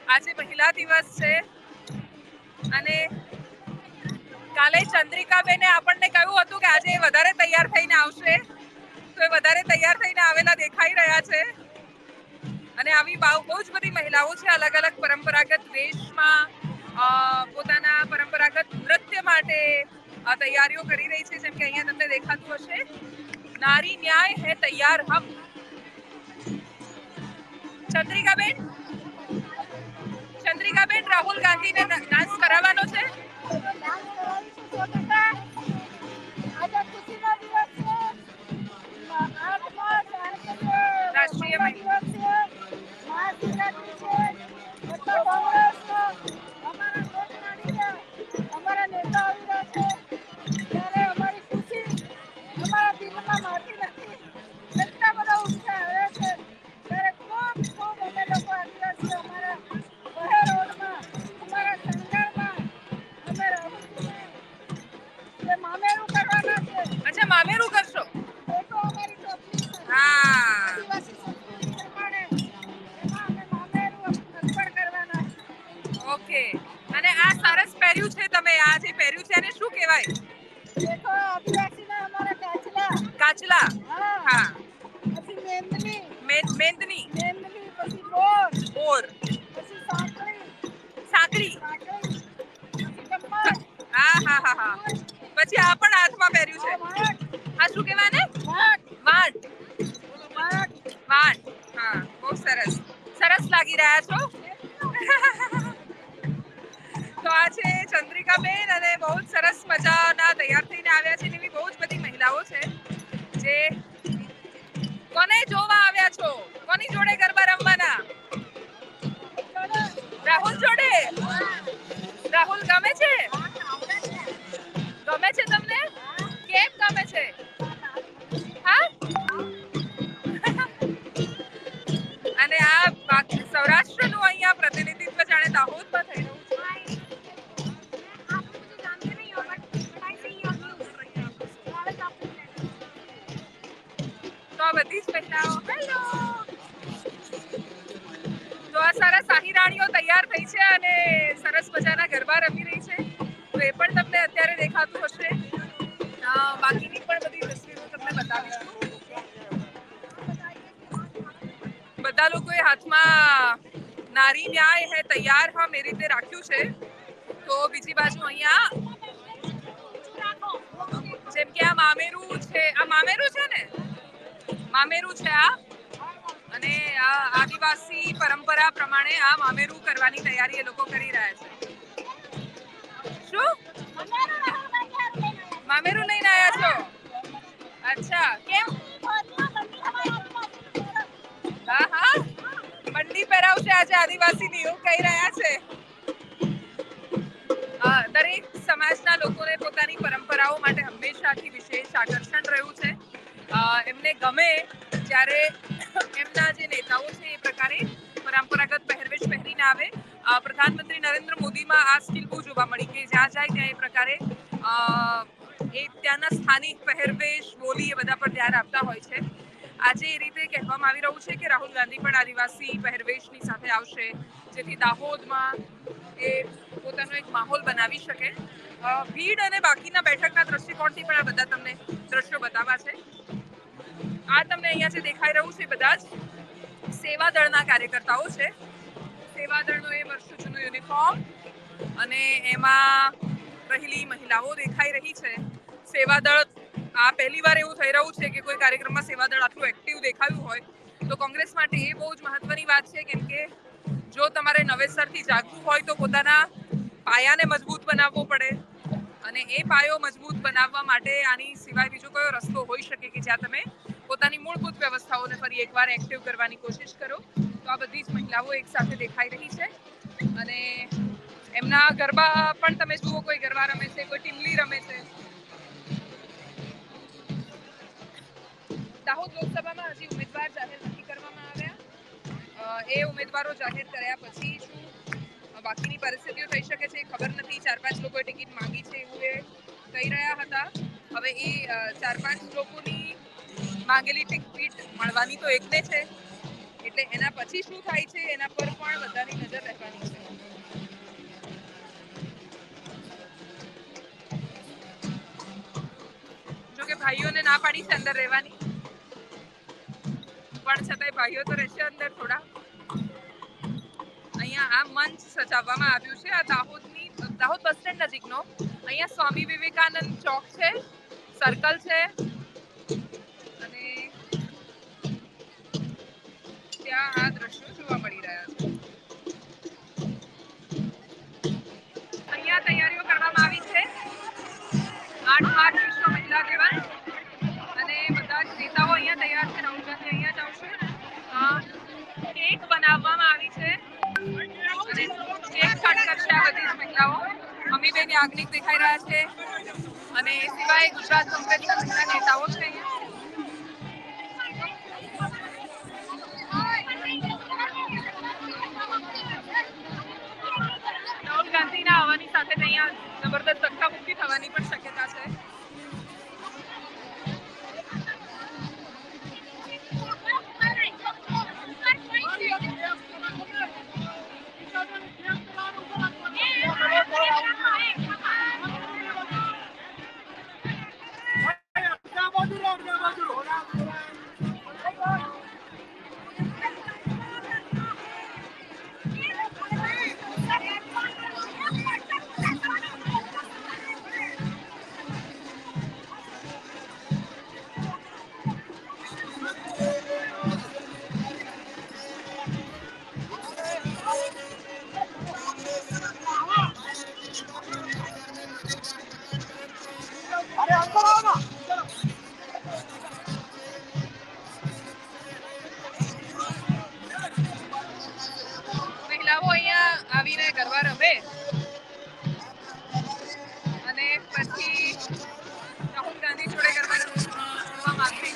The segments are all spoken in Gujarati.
આજે મહિલા દિવસ છે અને કાલે ચંદ્રિકાબેને આપણને કહ્યું હતું કે આજે વધારે તૈયાર થઈને આવશે, તો એ વધારે તૈયાર થઈને આવેલા દેખાઈ રહ્યા છે. અને આવી બહુ જ બધી મહિલાઓ છે અલગ અલગ પરંપરાગત વેશમાં પોતાના પરંપરાગત નૃત્ય માટે તૈયારીઓ કરી રહી છે. જેમ કે અહીંયા તમને દેખાતું હશે, નારી ન્યાય હે તૈયાર હમ. ચંદ્રિકાબેન રાહુલ ગાંધીને ડાન્સ કરાવવાનો છે. રાષ્ટ્રીય મહિલા અચ્છા, મામેરું કરશો? હા. ઓકે. અને આ સરસ પહેર્યું છે તમે, આ જે પહેર્યું છે એને શું કહેવાય? કાચલા. હા. મેંદની. બોર. સાંકળી. હા. પછી આ પણ હાથમાં પહેર્યું છે. આ શું કહેવાય ને? વાટ. હા, બહુ સરસ. સરસ લાગી રહ્યા છો. તો આ છે ચંદ્રિકાબેન અને બહુ જ સરસ મજાના તૈયાર થઈને આવ્યા છે. એવી બહુ જ બધી મહિલાઓ છે જે કોને જોવા આવ્યા છો? કોની જોડે ગરબા રમવાના? રાહુલ જોડે. રાહુલ ગમે છે? ગમે છે તમને? કેમ ગમે છે? હા. અને આ સૌરાષ્ટ્રનું અહીંયા પ્રતિનિધિત્વ જાણે દાહોદમાં થઈ રહ્યું છે. તો આ બધી જ મહિલાઓ, હેલો, તો આ સરસ સાહીરાણીઓ તૈયાર થઈ છે અને સરસ મજાના ગરબા રમી રહી છે. તો એ પણ તમને અત્યારે દેખાતું હશે. બાકીની પણ બધી તસવીરો તમને બતાવીશું. બધા લોકોએ હાથમાં નારી ન્યાય હે તૈયાર હમ એ રીતે રાખ્યું છે. તો બીજી બાજુ અહીંયા જેમ કે આ મામેરું છે. આ મામેરું છે ને? મામેરું છે આ. અને આ આદિવાસી પરંપરા પ્રમાણે આ મામેરું કરવાની તૈયારી એ લોકો કરી રહ્યા છે. શું? મામેરું લઈને આવ્યા છો? અચ્છા, કેમ? હા. મંડી પહેરાવશે આજે આદિવાસીની, એવું કહી રહ્યા છે. દરેક સમાજના લોકોને પોતાની પરંપરાઓ માટે હંમેશાથી વિશેષ આકર્ષણ રહ્યું છે. એમને ગમે જ્યારે એમના જે નેતાઓ છે એ પ્રકારે પરંપરાગત પહેરવેશ પહેરીને આવે. પ્રધાનમંત્રી નરેન્દ્ર મોદીમાં આ સ્કિલ બહુ જોવા મળી કે જ્યાં જાય ત્યાં એ પ્રકારે એ ત્યાંના સ્થાનિક પહેરવેશ, બોલી એ બધા પર ધ્યાન આપતા હોય છે. આજે એ રીતે કહેવામાં આવી રહ્યું છે કે રાહુલ ગાંધી પણ આદિવાસી પહેરવેશની સાથે આવશે, જેથી દાહોદમાં એ પોતાનો એક માહોલ બનાવી શકે. ભીડ અને બાકીના બેઠકના દ્રષ્ટિકોણથી પણ આ બધા તમને દ્રશ્યો બતાવવા છે. આ તમને અહીંયા જે દેખાઈ રહ્યું છે બધા જ સેવા દળના કાર્યકર્તાઓ છે. સેવા દળનો એ વર્ષો જૂનો યુનિફોર્મ અને એમાં રહેલી મહિલાઓ દેખાઈ રહી છે. સેવા દળ આ પહેલી વાર એવું થઈ રહ્યું છે કે કોઈ કાર્યક્રમમાં સેવા દળ આટલું એક્ટિવ દેખાયું હોય. તો કોંગ્રેસ માટે એ બહુ જ મહત્વની વાત છે, કેમ કે જો તમારે નવેસરથી જાગવું હોય તો પોતાના પાયાને મજબૂત બનાવવો પડે. અને એ પાયો મજબૂત બનાવવા માટે આની સિવાય બીજો કયો રસ્તો હોઈ શકે કે જ્યાં તમે પોતાની મૂળભૂત વ્યવસ્થાઓને ફરી એકવાર એક્ટિવ કરવાની કોશિશ કરો. તો આ બધી જ મહિલાઓ એક સાથે દેખાઈ રહી છે અને એમના ગરબા પણ તમે જુઓ, કોઈ ગરબા રમે છે, કોઈ ટીમલી રમે છે. દાહોદ લોકસભામાં હજી ઉમેદવાર જાહેર નથી કરવામાં આવ્યા. એ ઉમેદવારો જાહેર કર્યા પછી શું બાકીની પરિસ્થિતિઓ થઈ શકે છે ખબર નથી. 4-5 લોકોએ ટિકિટ માંગી છે એવું એ કહી રહ્યા હતા. હવે એ 4-5 લોકોની માંગેલી ટિકિટ મળવાની તો એકને છે. એટલે એના પછી શું થાય છે એના પર પણ બધાની નજર રહેવાની ના પાડી છે અંદર રહેવાની, પણ છતાંય ભાઈઓ તો રહેશે અંદર થોડા. અહીંયા આ મંચ સજાવવામાં આવ્યું છે આ દાહોદ બસ સ્ટેન્ડ નજીકનો. અહીંયા સ્વામી વિવેકાનંદ ચોક છે, સર્કલ છે અને ત્યાં આ દ્રશ્યો જોવા મળી રહ્યા છે. અહીંયા તૈયારીઓ કરવામાં આવી છે 8 માર્ચ વિશ્વ મહિલા દિવસ, અને બધા જ નેતાઓ અહીંયા તૈયાર છે. રાહુલ ગાંધી અહીંયા જ આવશે. કેક બનાવવામાં આવી છે અને કેક કટ કરશે આ બધી જ મહિલાઓ. અમીબેન યાજ્ઞિક દેખાઈ રહ્યા છે અને એ સિવાય ગુજરાત કોંગ્રેસના ઘણા નેતાઓ છે અહીંયા. રાહુલ ગાંધીના આવવાની સાથે અહીંયા જબરદસ્ત ધક્કામુક્કી થવાની પણ શક્યતા છે. મહિલાઓ અહીંયા આવીને ગરબા રમે અને પછી રાહુલ ગાંધી જોડે ગરબા રમવા માંગતી.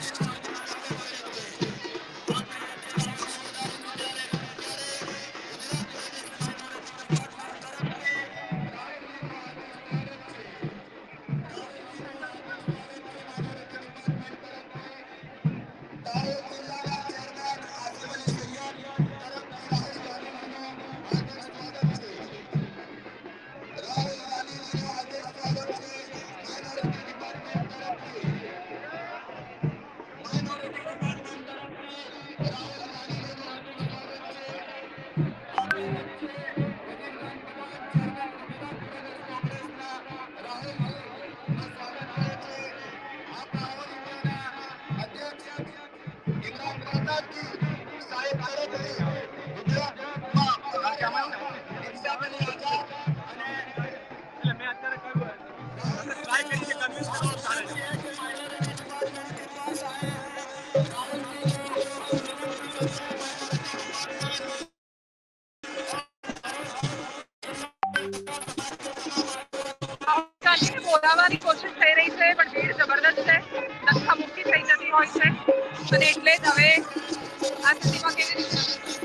બોલાવવાની કોશિશ થઈ રહી છે પણ ભીડ જબરદસ્ત છે, ધક્કામુક્કી થઈ જતી હોય છે અને એટલે જ હવે આ સ્થિતિમાં કેવી રીતે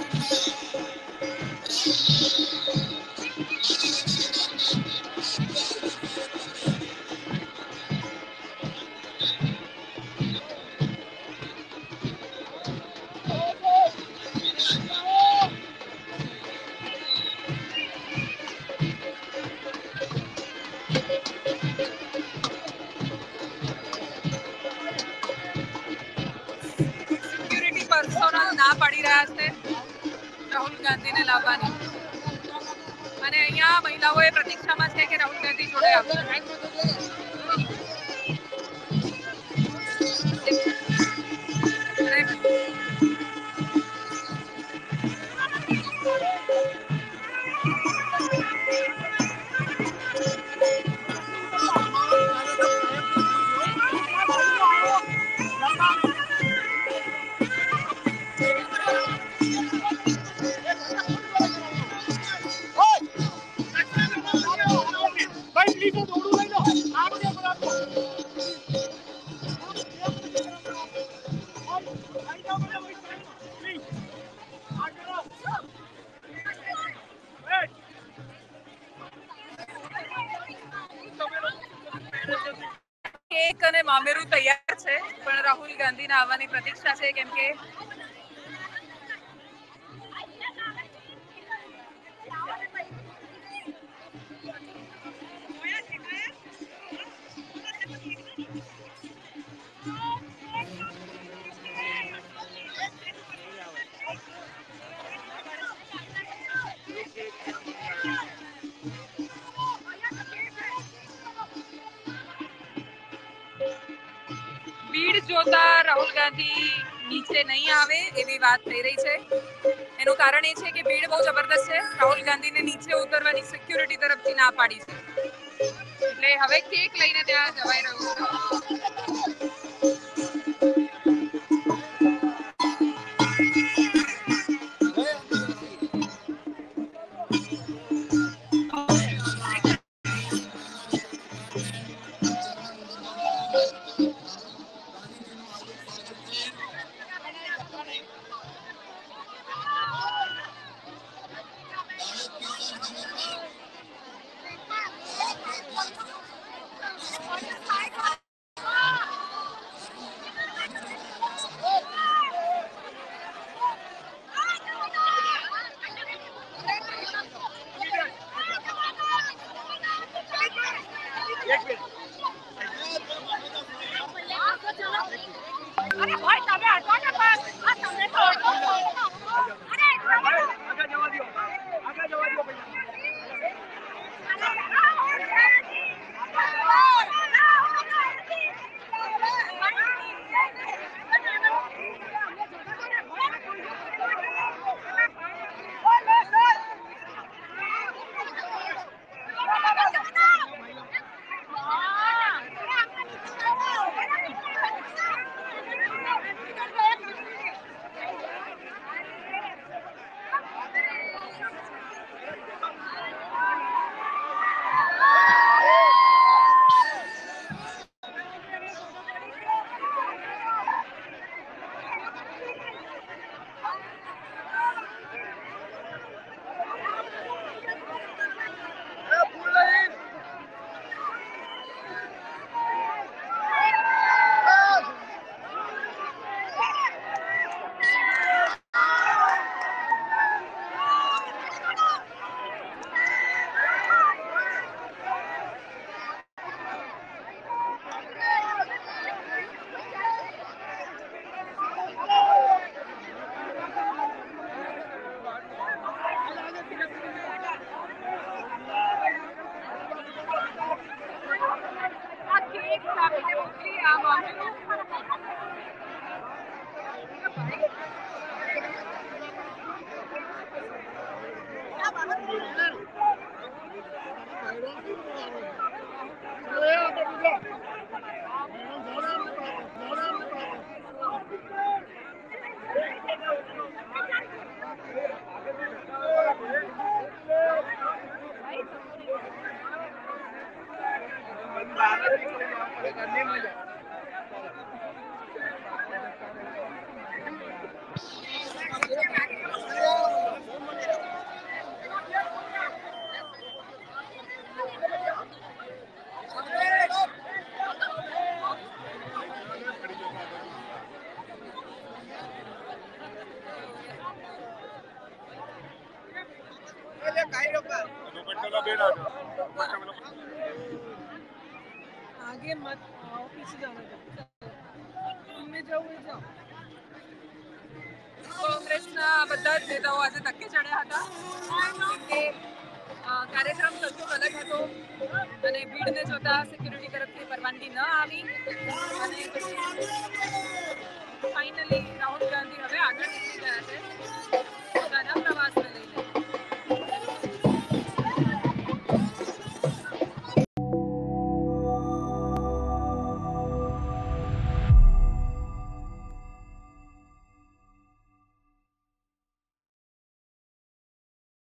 સિક્યુરિટી પર્સોનલ ના પાડી રહ્યા છે રાહુલ ગાંધીને લાવવાની, અને અહીંયા મહિલાઓએ પ્રતીક્ષામાં છે કે રાહુલ ગાંધી જોડે આવશે. કેક અને મામેરું તૈયાર છે પણ રાહુલ ગાંધીના આવવાની પ્રતીક્ષા છે, કેમ કે અનુસાર રાહુલ ગાંધી નીચે નહીં આવે એવી વાત થઈ રહી છે. એનું કારણ એ છે કે ભીડ બહુ જબરદસ્ત છે. રાહુલ ગાંધીને નીચે ઉતરવાની સિક્યુરિટી તરફથી ના પાડી છે. એટલે હવે કેક લઈને ત્યાં જવાઈ રહ્યું છે. आगे मत आओ, पीछे जाना तुमने जाओ जाओ. કોંગ્રેસના બધા જ નેતાઓ આજે ધક્કે ચડ્યા હતા કે કાર્યક્રમ લગભગ અલગ હતો અને ભીડને જોતા સિક્યુરિટી તરફથી પરવાનગી ન આવી